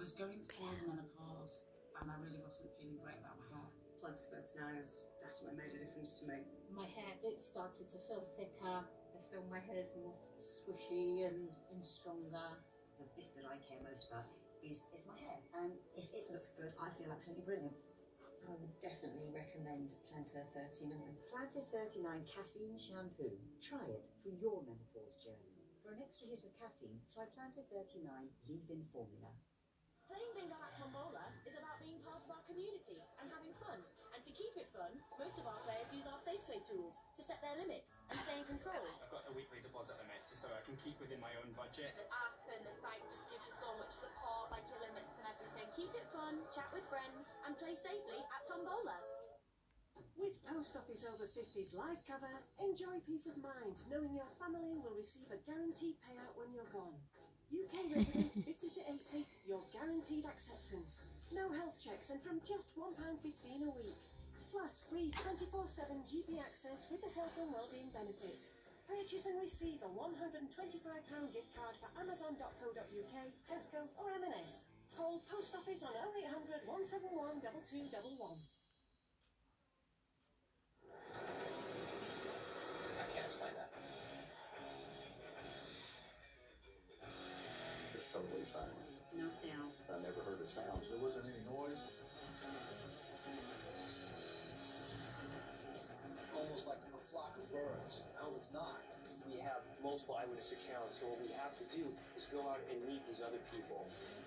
was going through menopause and I really wasn't feeling great about my hair. Plantar 39 has definitely made a difference to me. My hair, it started to feel thicker. I feel my hair's more squishy and stronger. The bit that I care most about is my hair, and if it looks good, I feel absolutely brilliant. I would definitely recommend Plantar 39. Plantar 39 Caffeine Shampoo. Try it for your menopause journey. For an extra hit of caffeine, try Plantar 39 Leave-In Formula. Playing bingo at Tombola is about being part of our community and having fun. And to keep it fun, most of our players use our safe play tools to set their limits and stay in control. I've got a weekly deposit limit just so I can keep within my own budget. The app and the site just gives you so much support, like your limits and everything. Keep it fun, chat with friends, and play safely at Tombola. With Post Office Over 50s live cover, enjoy peace of mind knowing your family will receive a guaranteed payout when you're gone. UK resident 50 to 80, your guaranteed acceptance. No health checks and from just £1.15 a week. Plus free 24/7 GP access with the health and wellbeing benefit. Purchase and receive a £125 gift card for Amazon.co.uk, Tesco or M&S. Call Post Office on 0800 171 2211. I can't explain that. It's totally silent. No sound. I never heard a sound. There wasn't any noise. Almost like a flock of birds. No, it's not. We have multiple eyewitness accounts, so what we have to do is go out and meet these other people.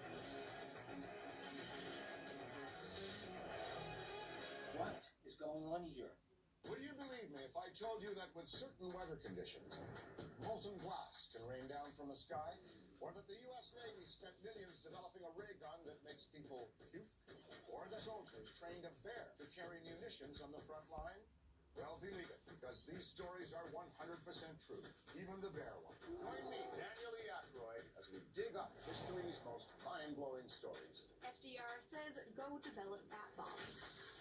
What is going on here? Would you believe me if I told you that with certain weather conditions, molten glass can rain down from the sky? Or that the U.S. Navy spent millions developing a ray gun that makes people puke? Or the soldiers trained a bear to carry munitions on the front line? Well, believe it, because these stories are 100% true, even the bear one. Join me, Daniel E. Aykroyd, as we dig up history's most mind-blowing stories. FDR says go develop bat bombs.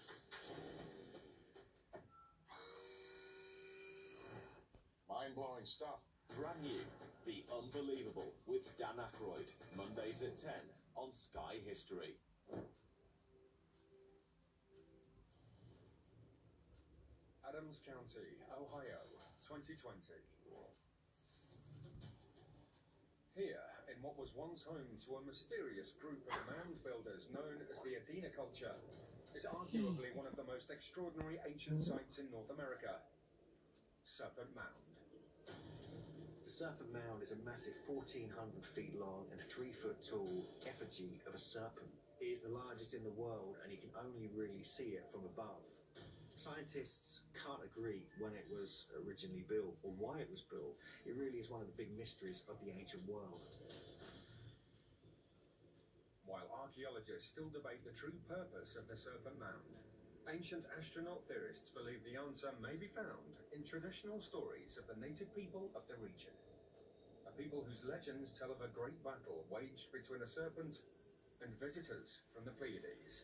Mind-blowing stuff. Brand new, The Unbelievable with Dan Aykroyd, Mondays at 10 on Sky History. Adams County, Ohio, 2020. Here, in what was once home to a mysterious group of mound builders known as the Adena culture, is arguably one of the most extraordinary ancient sites in North America. Serpent Mound. The Serpent Mound is a massive 1,400 feet long and 3 foot tall effigy of a serpent. It is the largest in the world and you can only really see it from above. Scientists can't agree when it was originally built or why it was built. It really is one of the big mysteries of the ancient world. While archaeologists still debate the true purpose of the Serpent Mound, ancient astronaut theorists believe the answer may be found in traditional stories of the native people of the region. A people whose legends tell of a great battle waged between a serpent and visitors from the Pleiades.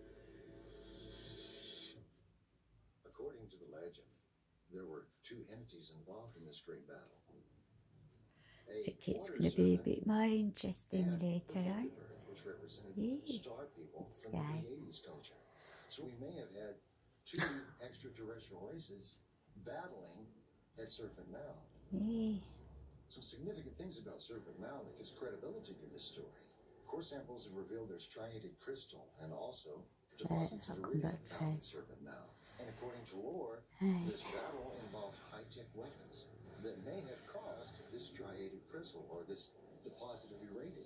According to the legend, there were two entities involved in this great battle. It's going to be a bit more interesting later on. Which represented Yeah. star people from Sky. the Pleiades culture. So we may have had two extraterrestrial races battling at Serpent Mound. Yeah. Some significant things about Serpent Mound that gives credibility to this story. Core samples have revealed there's striated crystal and also deposits of iridium found at Serpent Mound. And according to lore, this battle involved high-tech weapons that may have caused this striated crystal or this deposit of iridium.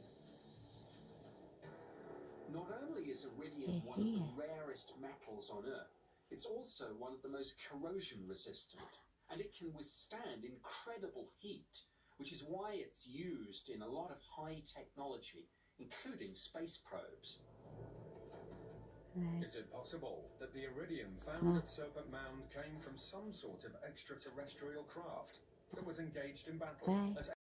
Not only is iridium one of the rarest metals on Earth, it's also one of the most corrosion resistant, and it can withstand incredible heat, which is why it's used in a lot of high technology, including space probes. Is it possible that the iridium found at Serpent Mound came from some sort of extraterrestrial craft that was engaged in battle as